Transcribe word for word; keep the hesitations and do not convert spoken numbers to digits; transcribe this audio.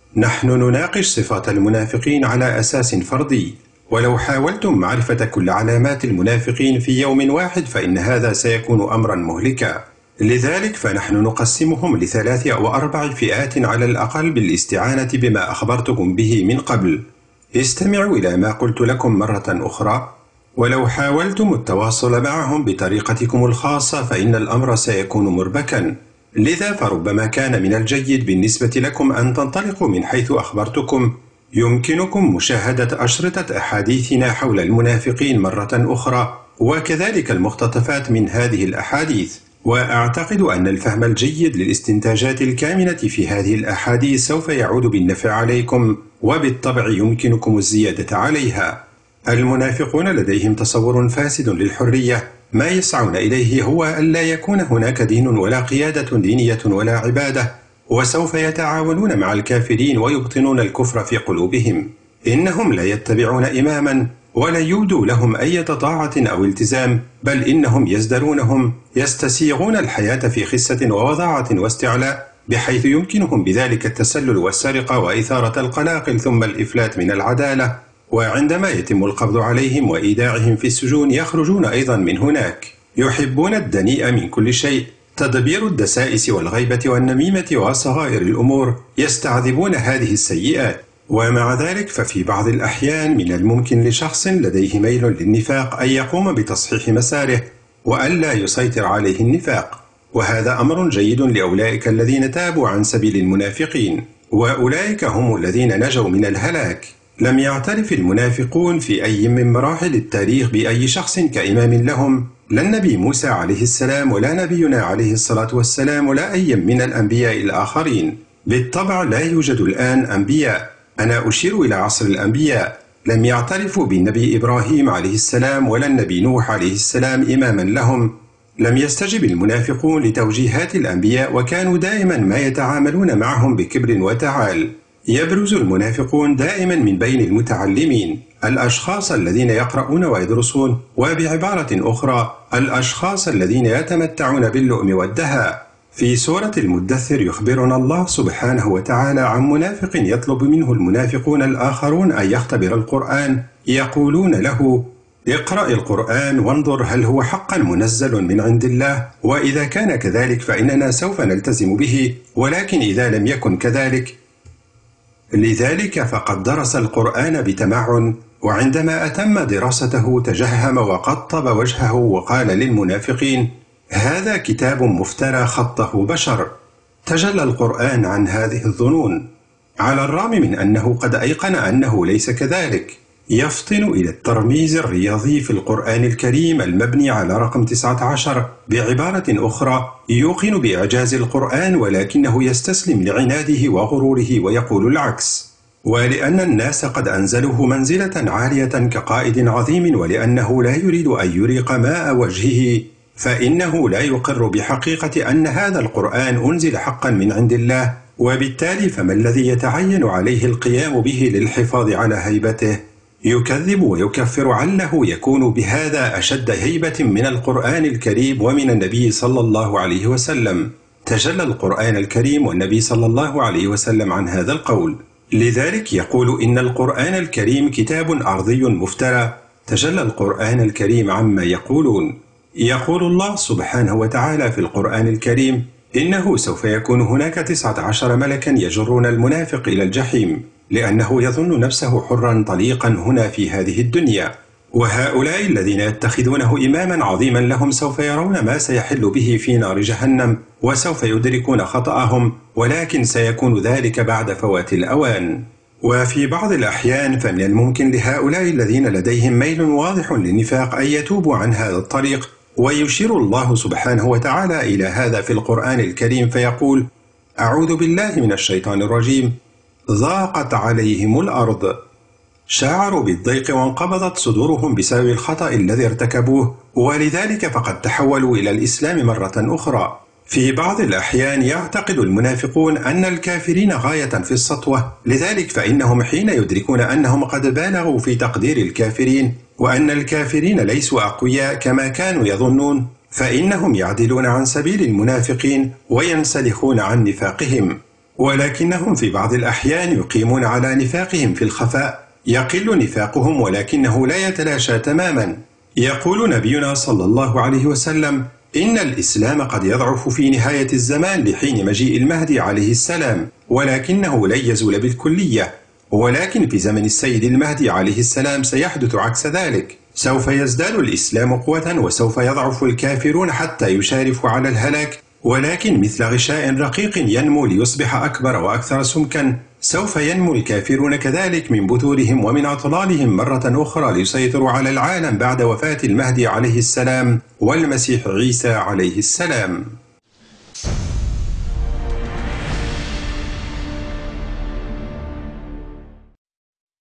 نحن نناقش صفات المنافقين على أساس فردي، ولو حاولتم معرفة كل علامات المنافقين في يوم واحد فإن هذا سيكون أمرا مهلكا. لذلك فنحن نقسمهم لثلاث أو أربع فئات على الأقل بالاستعانة بما أخبرتكم به من قبل. استمعوا إلى ما قلت لكم مرة أخرى، ولو حاولتم التواصل معهم بطريقتكم الخاصة فإن الأمر سيكون مربكا. لذا فربما كان من الجيد بالنسبة لكم أن تنطلقوا من حيث أخبرتكم. يمكنكم مشاهدة أشرطة أحاديثنا حول المنافقين مرة أخرى، وكذلك المقتطفات من هذه الأحاديث. وأعتقد أن الفهم الجيد للاستنتاجات الكامنة في هذه الأحاديث سوف يعود بالنفع عليكم، وبالطبع يمكنكم الزيادة عليها. المنافقون لديهم تصور فاسد للحرية، ما يسعون إليه هو ألا يكون هناك دين ولا قيادة دينية ولا عبادة، وسوف يتعاونون مع الكافرين ويبطنون الكفر في قلوبهم. إنهم لا يتبعون إماما ولا يبدو لهم أي طاعة أو التزام، بل إنهم يزدرونهم، يستسيغون الحياة في خسة ووضاعة واستعلاء، بحيث يمكنهم بذلك التسلل والسرقة وإثارة القلاقل ثم الإفلات من العدالة. وعندما يتم القبض عليهم وإيداعهم في السجون يخرجون أيضا من هناك. يحبون الدنيء من كل شيء، تدبير الدسائس والغيبة والنميمة وصغائر الأمور، يستعذبون هذه السيئات. ومع ذلك ففي بعض الأحيان من الممكن لشخص لديه ميل للنفاق أن يقوم بتصحيح مساره وألا يسيطر عليه النفاق، وهذا أمر جيد لأولئك الذين تابوا عن سبيل المنافقين، وأولئك هم الذين نجوا من الهلاك. لم يعترف المنافقون في أي من مراحل التاريخ بأي شخص كإمام لهم، لا النبي موسى عليه السلام ولا نبينا عليه الصلاة والسلام ولا أي من الأنبياء الآخرين. بالطبع لا يوجد الآن أنبياء، أنا أشير إلى عصر الأنبياء. لم يعترفوا بالنبي إبراهيم عليه السلام ولا النبي نوح عليه السلام إماما لهم. لم يستجب المنافقون لتوجيهات الأنبياء، وكانوا دائما ما يتعاملون معهم بكبر وتعال. يبرز المنافقون دائما من بين المتعلمين، الأشخاص الذين يقرؤون ويدرسون، وبعبارة أخرى الأشخاص الذين يتمتعون باللؤم والدهاء. في سورة المدثر يخبرنا الله سبحانه وتعالى عن منافق يطلب منه المنافقون الآخرون أن يختبر القرآن، يقولون له: اقرأ القرآن وانظر هل هو حقا منزل من عند الله، وإذا كان كذلك فإننا سوف نلتزم به، ولكن إذا لم يكن كذلك. لذلك فقد درس القرآن بتمعن، وعندما أتم دراسته تجهم وقطب وجهه وقال للمنافقين: هذا كتاب مفترى خطه بشر. تجلى القرآن عن هذه الظنون، على الرغم من أنه قد أيقن أنه ليس كذلك. يفطن إلى الترميز الرياضي في القرآن الكريم المبني على رقم تسعة عشر. بعبارة أخرى يوقن بإعجاز القرآن، ولكنه يستسلم لعناده وغروره ويقول العكس. ولأن الناس قد أنزلوه منزلة عالية كقائد عظيم، ولأنه لا يريد أن يريق ماء وجهه، فإنه لا يقر بحقيقة أن هذا القرآن أنزل حقا من عند الله، وبالتالي فما الذي يتعين عليه القيام به للحفاظ على هيبته؟ يكذب ويكفر عله يكون بهذا أشد هيبة من القرآن الكريم ومن النبي صلى الله عليه وسلم. تجلى القرآن الكريم والنبي صلى الله عليه وسلم عن هذا القول. لذلك يقول إن القرآن الكريم كتاب أرضي مفترى. تجلى القرآن الكريم عما يقولون. يقول الله سبحانه وتعالى في القرآن الكريم: إنه سوف يكون هناك تسعة عشر ملكا يجرون المنافق إلى الجحيم، لأنه يظن نفسه حرا طليقا هنا في هذه الدنيا. وهؤلاء الذين يتخذونه إماما عظيما لهم سوف يرون ما سيحل به في نار جهنم، وسوف يدركون خطأهم، ولكن سيكون ذلك بعد فوات الأوان. وفي بعض الأحيان فمن الممكن لهؤلاء الذين لديهم ميل واضح للنفاق أن يتوبوا عن هذا الطريق، ويشير الله سبحانه وتعالى إلى هذا في القرآن الكريم فيقول: أعوذ بالله من الشيطان الرجيم. ضاقت عليهم الأرض. شعروا بالضيق وانقبضت صدورهم بسبب الخطأ الذي ارتكبوه، ولذلك فقد تحولوا إلى الإسلام مرة أخرى. في بعض الأحيان يعتقد المنافقون أن الكافرين غاية في السطوة، لذلك فإنهم حين يدركون أنهم قد بالغوا في تقدير الكافرين وأن الكافرين ليسوا أقوياء كما كانوا يظنون، فإنهم يعدلون عن سبيل المنافقين وينسلخون عن نفاقهم. ولكنهم في بعض الأحيان يقيمون على نفاقهم في الخفاء، يقل نفاقهم ولكنه لا يتلاشى تماما. يقول نبينا صلى الله عليه وسلم: إن الإسلام قد يضعف في نهاية الزمان لحين مجيء المهدي عليه السلام، ولكنه لن يزول بالكلية. ولكن في زمن السيد المهدي عليه السلام سيحدث عكس ذلك، سوف يزداد الإسلام قوة وسوف يضعف الكافرون حتى يشارفوا على الهلاك، ولكن مثل غشاء رقيق ينمو ليصبح أكبر وأكثر سمكا، سوف ينمو الكافرون كذلك من بثورهم ومن أطلالهم مرة أخرى ليسيطروا على العالم بعد وفاة المهدي عليه السلام والمسيح عيسى عليه السلام.